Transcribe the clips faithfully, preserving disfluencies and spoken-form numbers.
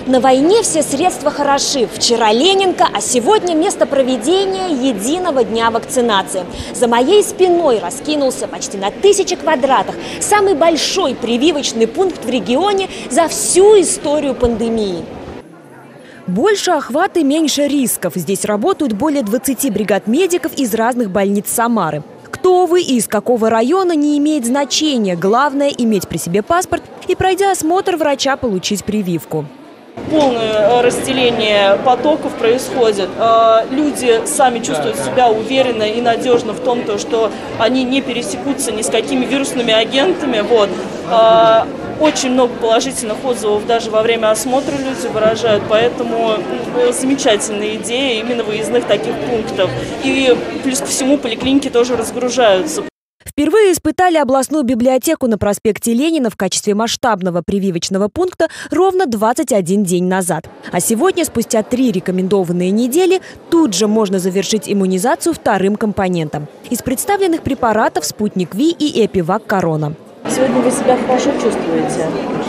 На войне все средства хороши. Вчера Ленинка, а сегодня место проведения единого дня вакцинации. За моей спиной раскинулся почти на тысячи квадратах самый большой прививочный пункт в регионе за всю историю пандемии. Больше охвата и меньше рисков. Здесь работают более двадцати бригад медиков из разных больниц Самары. Кто вы и из какого района, не имеет значения. Главное – иметь при себе паспорт и, пройдя осмотр врача, получить прививку. Полное разделение потоков происходит. Люди сами чувствуют себя уверенно и надежно в том, что они не пересекутся ни с какими вирусными агентами. Вот. Очень много положительных отзывов даже во время осмотра люди выражают, поэтому замечательная идея именно выездных таких пунктов. И плюс ко всему поликлиники тоже разгружаются. Впервые испытали областную библиотеку на проспекте Ленина в качестве масштабного прививочного пункта ровно двадцать один день назад. А сегодня, спустя три рекомендованные недели, тут же можно завершить иммунизацию вторым компонентом. Из представленных препаратов «Спутник Ви» и «Эпивак Корона». Сегодня вы себя хорошо чувствуете?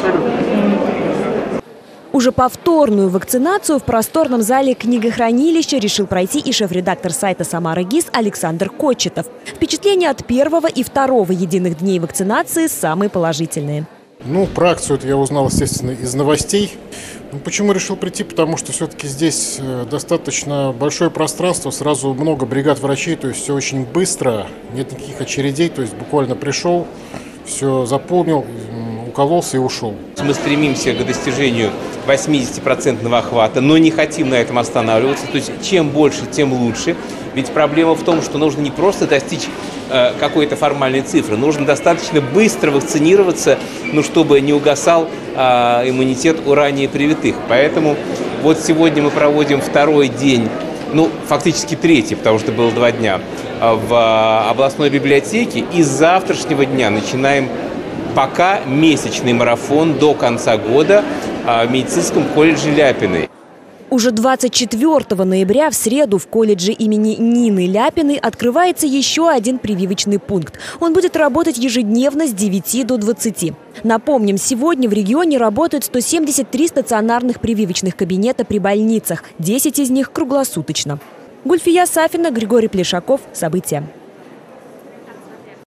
Уже повторную вакцинацию в просторном зале книгохранилища решил пройти и шеф-редактор сайта «Самара ГИС» Александр Кочетов. Впечатления от первого и второго единых дней вакцинации самые положительные. Ну, про акцию это я узнал, естественно, из новостей. Ну, почему решил прийти? Потому что все-таки здесь достаточно большое пространство, сразу много бригад врачей, то есть все очень быстро, нет никаких очередей, то есть буквально пришел, все заполнил, укололся и ушел. Мы стремимся к достижению восьмидесятипроцентного охвата, но не хотим на этом останавливаться. То есть чем больше, тем лучше. Ведь проблема в том, что нужно не просто достичь э, какой-то формальной цифры, нужно достаточно быстро вакцинироваться, ну, чтобы не угасал э, иммунитет у ранее привитых. Поэтому вот сегодня мы проводим второй день, ну, фактически третий, потому что было два дня, в областной библиотеке. И с завтрашнего дня начинаем пока месячный марафон до конца года в медицинском колледже Ляпиной. Уже двадцать четвёртого ноября в среду в колледже имени Нины Ляпиной открывается еще один прививочный пункт. Он будет работать ежедневно с девяти до двадцати. Напомним, сегодня в регионе работают сто семьдесят три стационарных прививочных кабинета при больницах. десять из них круглосуточно. Гульфия Сафина, Григорий Плешаков. События.